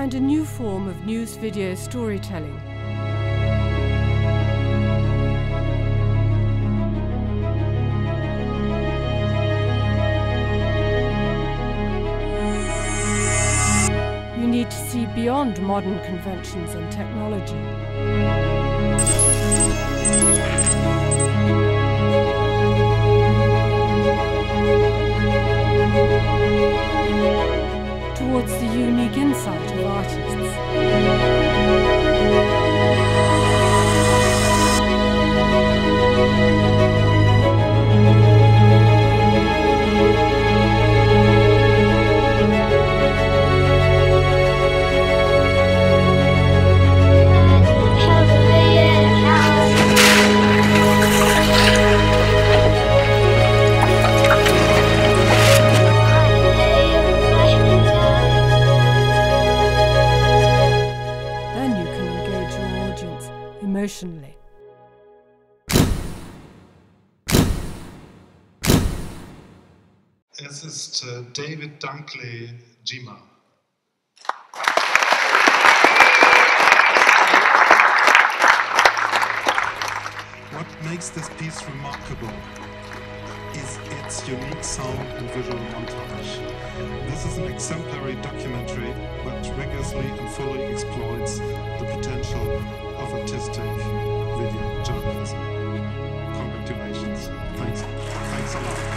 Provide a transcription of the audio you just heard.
defined a new form of news video storytelling. You need to see beyond modern conventions and technology. Towards the unique insight of artists. Emotionally. Es ist David Dunkley Gyimah. What makes this piece remarkable is its unique sound and visual montage. This is an exemplary documentary that rigorously and fully exploits the potential of artistic video journalism. Congratulations. Thanks a lot.